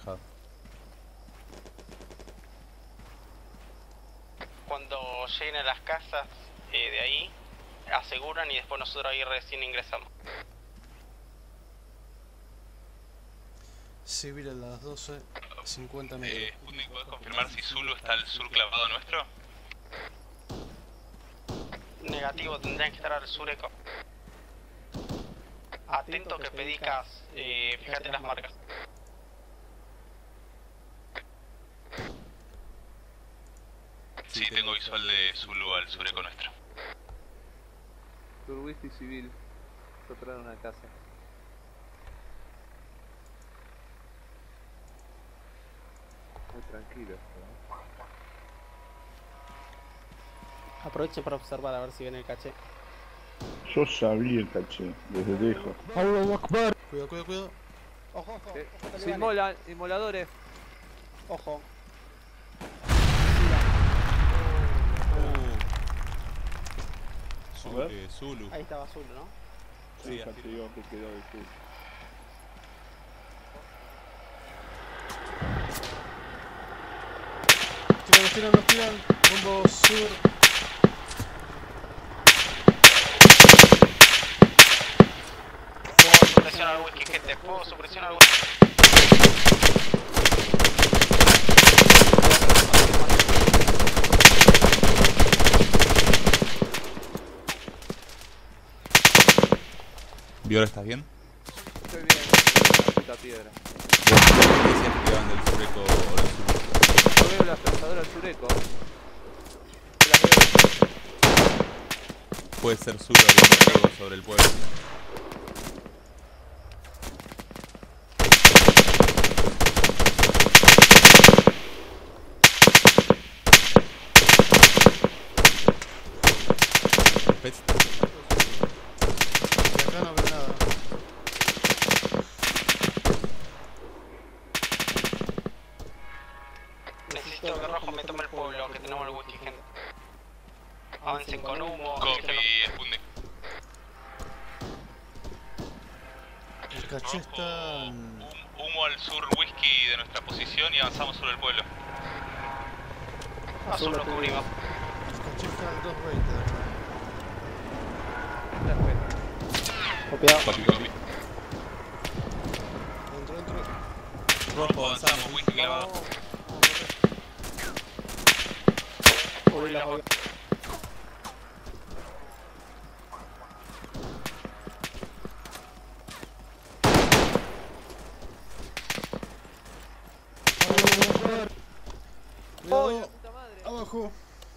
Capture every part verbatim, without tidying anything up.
despejado. Cuando lleguen a las casas eh, de ahí, aseguran y después nosotros ahí recién ingresamos. Civil a las doce, cincuenta metros. Eh, Sputnik, ¿podés confirmar si Zulu está al sur clavado nuestro? Negativo, tendrían que estar al sur eco. Atento que pedicas, eh, fíjate las marcas. Sí, tengo visual de Zulu al sur eco nuestro. Turwist y civil. Atrás de una casa. Muy tranquilo esto, ¿no? Aproveche para observar a ver si viene el caché. Yo sabía el caché, desde lejos. Cuidado, cuidado, cuidado. Ojo, ojo. Eh, ojo, se inmolan, inmoladores. Ojo. Uh. Zulu, eh, Zulu. Ahí estaba Zulu, ¿no? Sí, Sí, ya te digo que quedó de sur. Tiran, los tiran, los tiran. Bombo sur. Fuego supresión al whisky, gente. Fuego supresión al whisky. ¿Viola, estás bien? Estoy bien, una puta piedra. ¿Vos decías que iban del sureco o del sur? Yo veo la trazadora al sureco. Yo las veo. Puede ser Zulu abriendo fuego sobre el pueblo. Pets. De acá no veo nada. Necesito que Rojo me tome el pueblo, que tenemos el whisky, gente. Avancen con humo. Copy, Sputnik. El caché está... en- Hum- Humo al sur whisky de nuestra posición y avanzamos sobre el pueblo. Azul lo cubrimos. El caché está al dos veinte de acá. Perfecto. Copiado. Copy, copy. Dentro, dentro. Rojo, avanzamos, whisky clavado. Uy, la voy. ¡Oh, la Cuidado. puta madre! Abajo.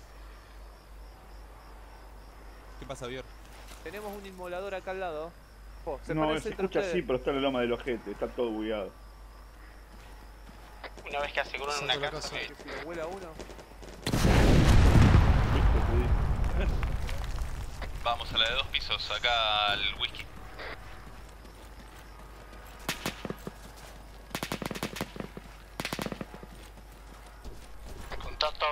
¿Qué pasa, Bior? Tenemos un inmolador acá al lado. Oh, se No, parece se entre escucha ustedes. así, pero está en la loma del ojete, está todo bugueado. Una vez que aseguran una Salto la casa, casa. ok. Que si lo vuela uno. ¿Viste? Te dije. Vamos a la de dos pisos, acá al whisky. Contacto.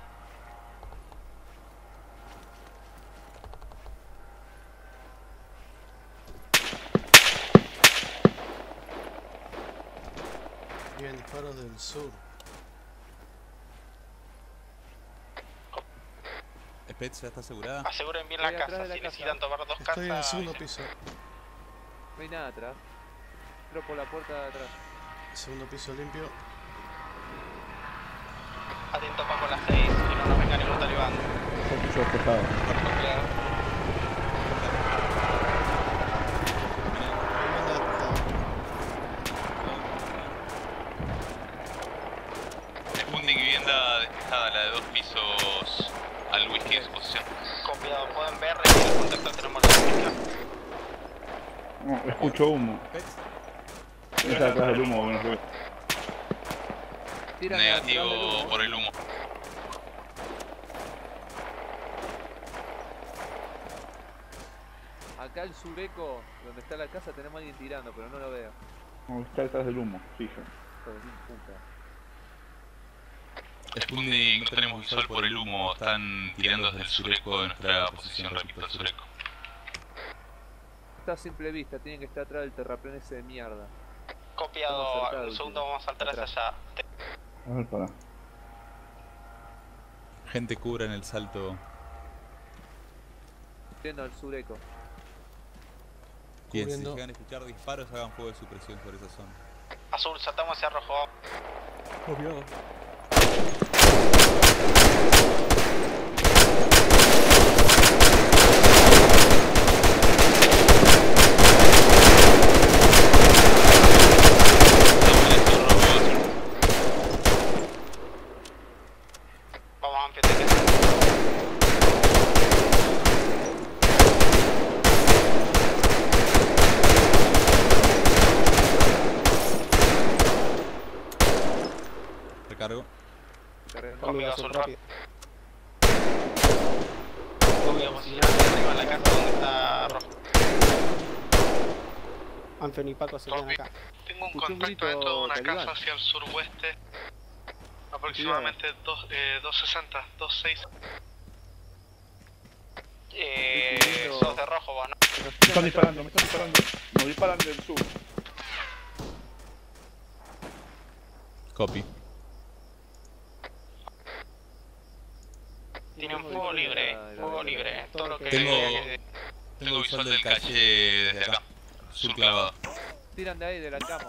Bien, disparos del sur. Pets, ¿ya está asegurada? Aseguren bien la Estoy atrás casa, de la si casa. necesitan tomar dos casas. Estoy en el segundo avisen. piso. No hay nada atrás. Entro por la puerta de atrás. Segundo piso limpio. Atento Paco a las seis, que no nos venga ningún talibán. Piso despejado. Copiado. Vivienda despejada. Sputnik, vivienda despejada, la de dos pisos al whisky en su posición. Copiado, pueden ver, en el contacto tenemos la música. No, escucho humo. Pets. Está atrás del humo, bueno, fue. Tiran atrás del Negativo humo. por el humo. Acá el sureco, donde está la casa, tenemos a alguien tirando, pero no lo veo. No, está detrás del humo, fija. Hijo de mil puta. Sputnik, no tenemos visual por el humo, están tirando desde el sureco de nuestra posición, repito, el sureco. Está a simple vista, tienen que estar atrás del terraplén ese de mierda. Copiado, Estamos cerca un del segundo último. vamos a saltar hacia Atrás. allá. A ver, para. Gente cubra en el salto. Yendo al sureco. Bien, si Cubriendo. llegan a escuchar disparos, hagan fuego de supresión sobre esa zona. Azul, saltamos hacia rojo. Copiado. Vamos a ampliar que Recargo. Cargando. Conmigo, Azul, azul, rápido. Conmigo, posicionado arriba en la casa donde está rojo. Anfion y Paco se quedan acá. Tengo un Escuché un contacto grito dentro de una talibán. casa hacia el suroeste. Aproximadamente dos, eh, doscientos sesenta, doscientos seis. Eh, Escuchando- sos de rojo vos, ¿no? Nos Me tiran están atrás. disparando, me están disparando. Nos disparan del sur. Copy. Tiene un fuego libre, fuego libre. Todo lo que... Tengo- Tengo visual del calle desde acá. Sur clavado. Tiran de ahí, de la cama.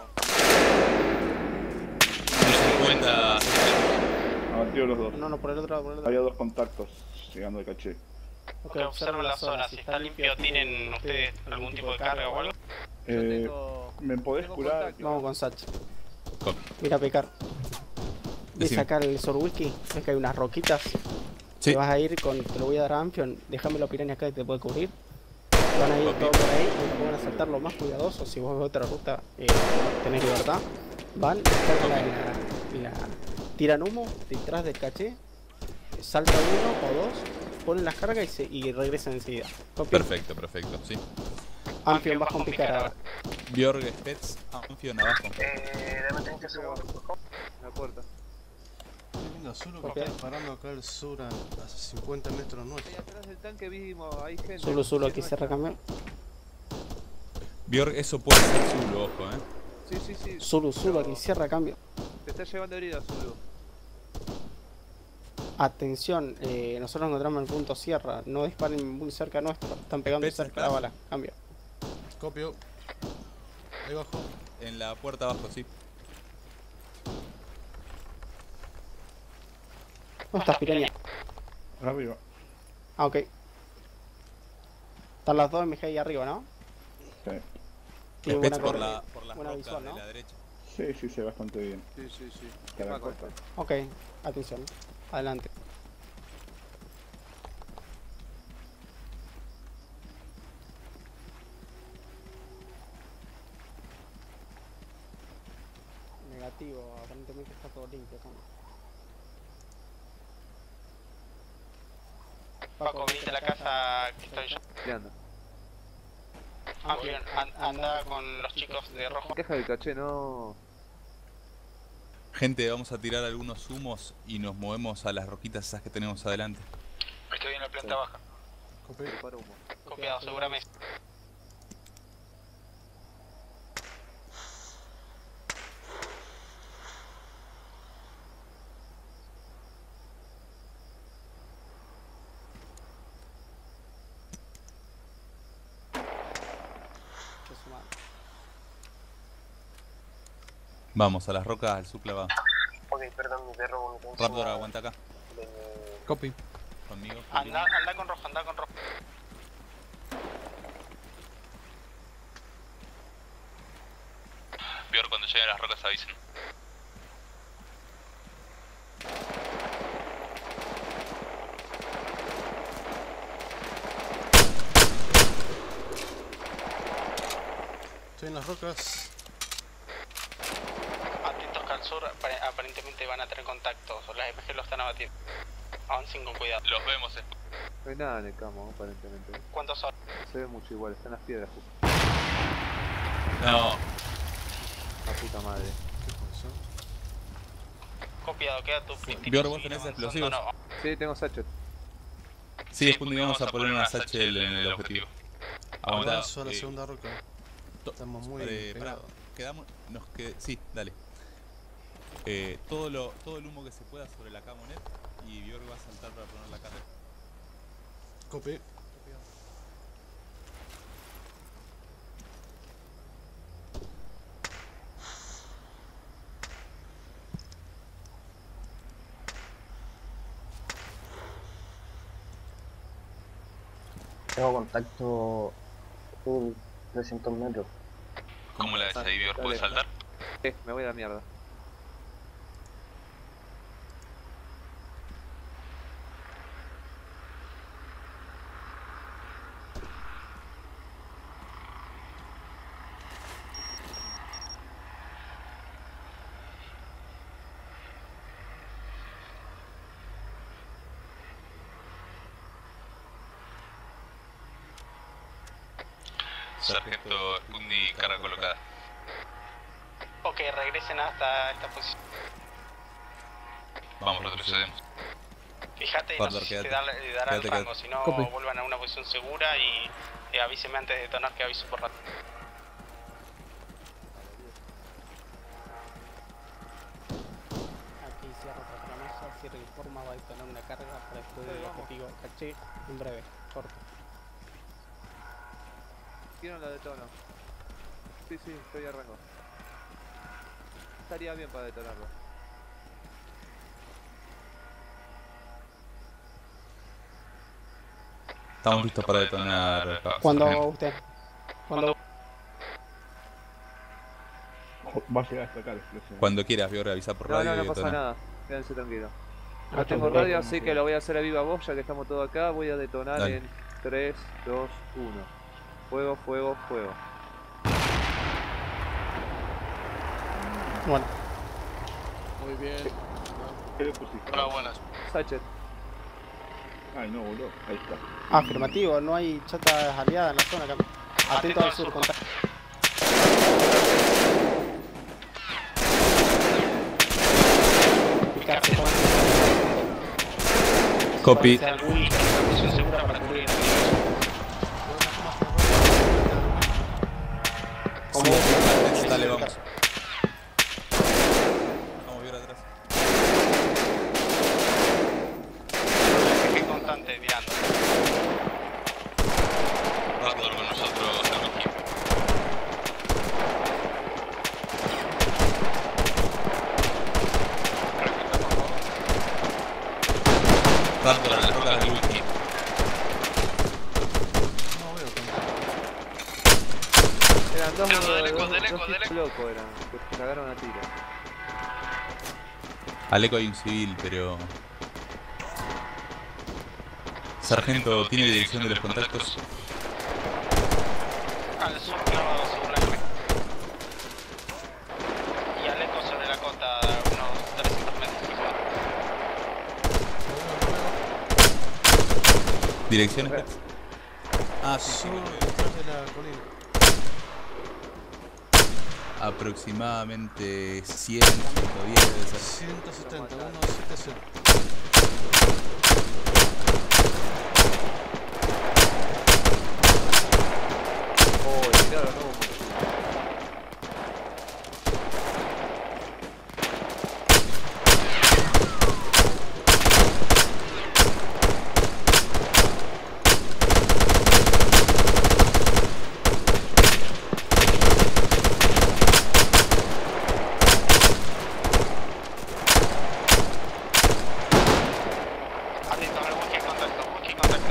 cincuenta. Abatido los dos. No, no, por el otro lado, por el otro Había lado. dos contactos llegando de caché. Ok, observen la zona, si está limpio, ¿tienen ustedes algún tipo de carga o algo? Yo Eh, tengo... ¿Me podés tengo curar? contacto. Vamos con Sach. Copy. Mira, Pecar. De Decime. sacar el Sorwiki, ves que hay unas roquitas. Sí. Te vas a ir con. Te lo voy a dar a Amphion. Déjame la piraña acá que te puede cubrir. Van a ir Ok. todos por ahí. Y van a saltar lo más cuidadoso. Si vos ves otra ruta, eh, tenés libertad. Van, descargan la, la, la- tiran humo detrás del caché. Salta uno o dos. Ponen las cargas y, se, y regresan enseguida. Copio. Perfecto, perfecto, sí. Amphion, vas con picar ahora. Bjorg, Spets, Amphion abajo. Eh, dame treinta segundos. La puerta. Estoy viendo azul que Ok. está disparando acá al sur a, a cincuenta metros Ahí nuestro. atrás del tanque vimos, hay gente. Solo, solo Sí, aquí no se está. recambió. Bjorg, eso puede ser Zulu, ojo, eh. Sí, sí, sí. Zulu, Zulu, Pero aquí cierra cambio. Te está llevando herida, Zulu. Atención, eh, nosotros encontramos el punto sierra. No disparen muy cerca nuestro. Están pegando Espesa, cerca la claro. bala. Cambio. Copio. Ahí abajo. En la puerta abajo, sí. ¿Dónde estás, piraña? Arriba. Ah, ok. Están las dos M G ahí arriba, ¿no? Sí. Tiene Spets buena por, corrida. la, por las buena rocas visual, de ¿no? la derecha. Sí, sí, sí, bastante bien. Sí, sí, sí. Te la Paco, corta. Ok, atención. Adelante. Negativo, aparentemente está todo limpio. ¿no? Paco, venite a la casa que estoy yo. tirando. Amphion, an- anda con los chicos de rojo. Queja del caché, no. Gente, vamos a tirar algunos humos y nos movemos a las roquitas esas que tenemos adelante. Estoy en la planta baja. Copio. Prepara humo. Copiado, seguramente. Que su madre. Vamos a las rocas al sur clavado. Ok, perdón, mi perro vomitó. Raptor, aguanta acá. Copy. Conmigo. Anda, anda con rojo, anda con rojo. Peor cuando lleguen las rocas avisen. Estoy en las rocas. Atentos que al sur apare- aparentemente van a tener contactos. Las M G lo están abatiendo. Avancen con cuidado. Los vemos. eh. No hay nada en el camo, aparentemente. ¿Cuántos son? No se ve mucho igual, están las piedras justo. No. La puta madre. ¿Qué pasó? Copiado, queda tu pistito. Bjorg, ¿vos tenés explosivos? No, Sí, tengo Sachet. Sí, después vamos a poner una satchel en el objetivo. Aguanta. Avanzo a la eh, segunda roca. to- Estamos muy eh, pará. pegados. quedamos, nos que, sí, dale. Eh, todo lo, todo el humo que se pueda sobre la Camonet y Bjork va a saltar para poner la carga. Copy. Tengo contacto full trescientos metros. ¿Cómo la ves ahí, Bjork? ¿Puedes Dale. saltar? Eh, me voy a la mierda. Sargento Undi, carga colocada. Ok, regresen hasta esta posición. Vamos, retrocedemos. Fíjate, no Butler, sé si quédate. te dar, te dará el Quédate, rango, si no Copy. vuelvan a una posición segura y eh, avíseme antes de detonar que aviso por rato. Aquí cierro otra tramasa, cierro informa, va a detonar una carga para después del objetivo caché en breve, corto. Quiero la detono. Sí, sí, estoy a rango. Estaría bien para detonarlo. Estamos listos para detonar. Cuando sargento. usted, cuando Va a llegar hasta acá la explosión. Cuando quieras, Bjork, avisa por No, radio no, no y pasa detona. nada. Quédense tranquilos. Ah, No tengo está radio, bien. así que lo voy a hacer a viva voz, ya que estamos todos acá. Voy a detonar Dale. en tres, dos, uno. Fuego, fuego, fuego. bueno, Muy bien. ¿Qué le pusiste? Hola, buenas. Sachet. Ay, no, boludo. Ahí está. afirmativo, no hay chatas aliadas en la zona acá. Atento al sur, contacto. Picarse, Copy. Una posición segura para cubrir. como Dale, vamos. Vamos, Bjork, atrás. Eje constante tirando. Raptor con nosotros, el equipo. Raptor en las rocas del wiki. No veo tanto. Eran dos, No, dos, dale, dos, dale, dos dale. hits locos eran, que se cagaron a tiro. Al eco hay un civil, pero... Sargento, ¿tiene dirección de los contactos? Al sur clavado según la nave. Y al eco sobre la costa, unos trescientos metros. ¿Direcciones? Ah, sí, sí. Sur, detrás de la colina. Aproximadamente cien, ciento diez debe ser. ciento setenta, ciento setenta. Oh, tiraron humo. Atentos al wiki contacto, wiki contacto.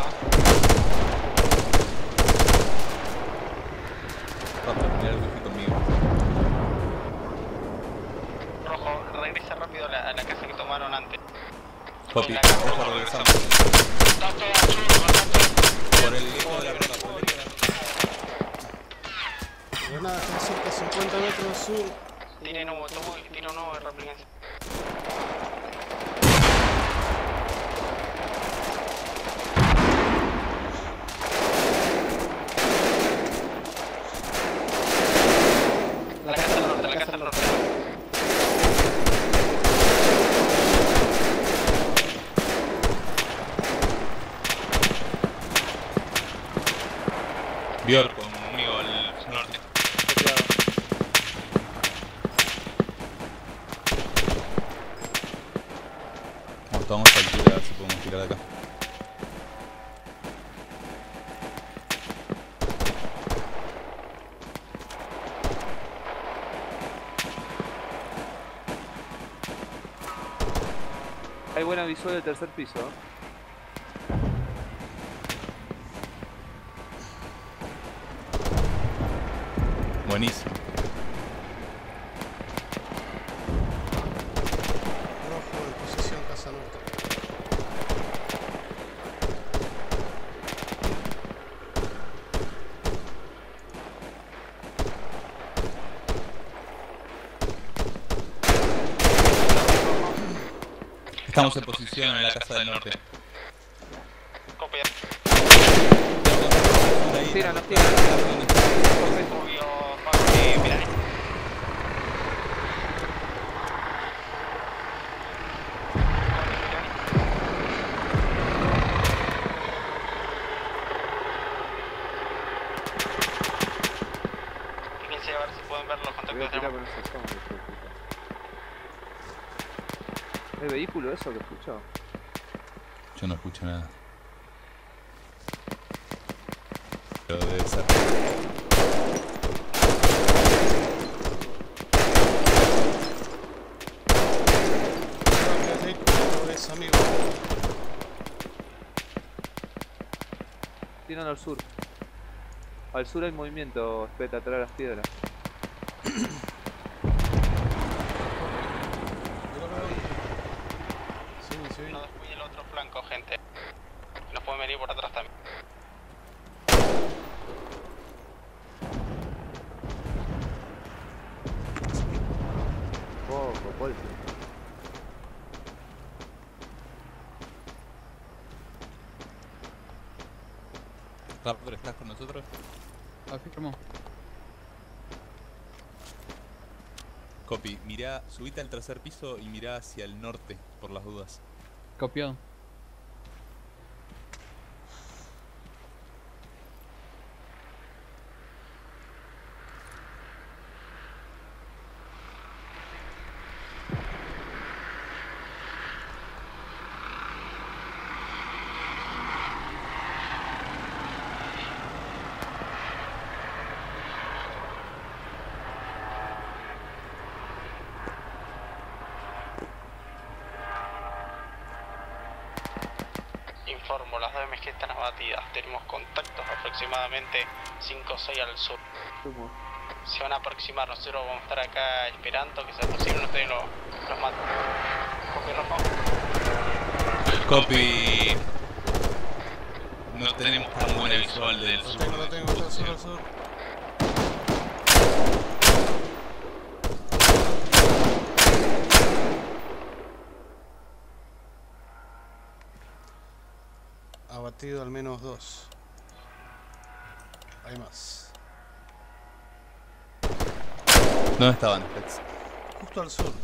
Raptor, mirá el wiki conmigo. Rojo, regresa rápido a la, a la casa que tomaron antes. Copy. La casa Rojo, rojo, regresamos. Contacto al sur, contacto. Por el eco de la roca, por el eco de la roca. Granada a ciento cincuenta metros sur. Tiren humo, tomo, tiro humo de replicancia. La casa al norte, la casa al norte. Bjork conmigo al norte. Copiado. tomamos altura a ver si podemos tirar de acá. Hay buena visual del tercer piso. ¿eh? Buenísimo. Rojo en posición casa norte. Estamos en posición en la casa del norte. Copia. Nos tiran, nos tiran. Rubio, eh, Milanés. Fíjense a ver si pueden ver los Voy a contactos de tirar con esos zombies, hijo de puta. ¿Es vehículo eso que escucho? Yo no escucho nada. Pero debe ser. Es amigo. Tiran al sur. Al sur hay movimiento, espeta, atrás de las piedras. Sí, sí. No descuide el otro flanco, gente. Nos pueden venir por atrás también. Poco, golpe. Raptor, ¿estás con nosotros? Afirmo. Copy, mirá, subite al tercer piso y mirá hacia el norte, por las dudas. Copiado. Informo, las dos M G están abatidas. Tenemos contactos aproximadamente cinco o seis al sur. Sumo. Se van a aproximar, nosotros vamos a estar acá esperando que sea posible, ustedes lo, los matan. Copy, rojo. Copy. No tenemos tan buena visual del Lo sur. tengo, lo tengo, está al sur, al sur. Abatido al menos dos. Hay más. ¿Dónde estaban, Flex? Justo al sur.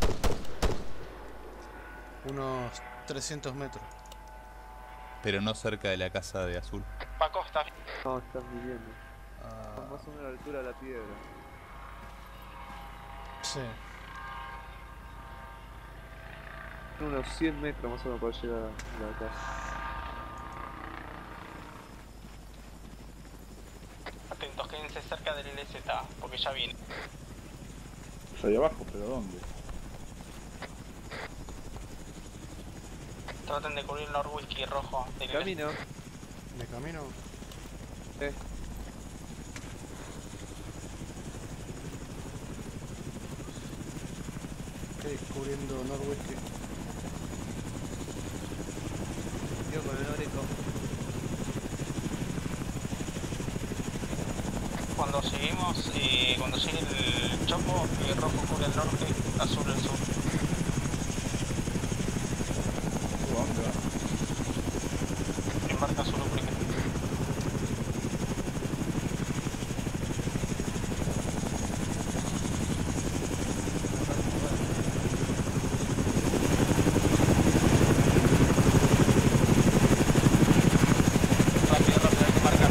Unos trescientos metros. Pero no cerca de la casa de azul. Paco, ¿estás bien? No, estás viviendo. Ah, Más o menos a la altura de la piedra. sí. Unos cien metros más o menos para llegar a la casa. Atentos, quédense cerca del L Z, porque ya viene. Pues ahí abajo, pero ¿dónde? Traten de cubrir el Norwhisky rojo del L Z. Camino. ¿De camino? Eh. Ok, cubriendo Norwhisky. Yo con el Noreco. Cuando seguimos, eh, cuando llegue el chopo, el rojo cubre el norte, azul el sur. ¿Dónde va? Embarca azul primero. Rápido, rápido, hay que marcar.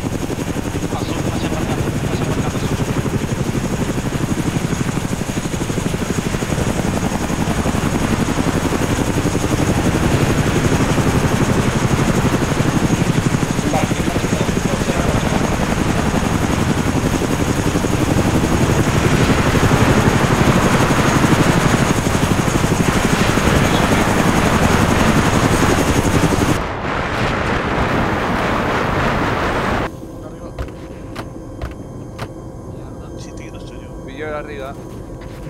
Azul, hacia marcando, hacia marcando azul.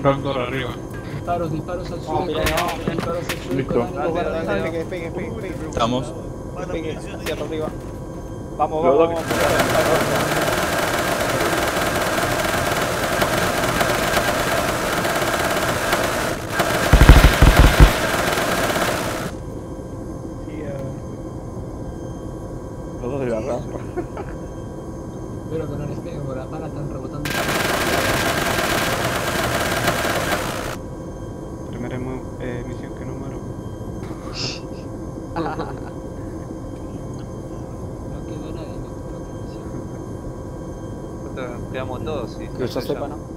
Rancor arriba. Disparos, disparos al Vamos, suelo. mira, vamos, mira. Disparos al suelo. Listo. Dale, Dale, dale, dale, dale. pegue, pegue, pegue, pegue. Estamos. Pegue hacia arriba. Vamos, Los vamos, dos vamos. Los dos de la rampa. Espero que no les pegue, por la pala están rebotando. Primera eh, misión que no muero. No quedó nadie en esta otra misión. Nosotros quedamos todos, sí. Que yo sepa, ¿no?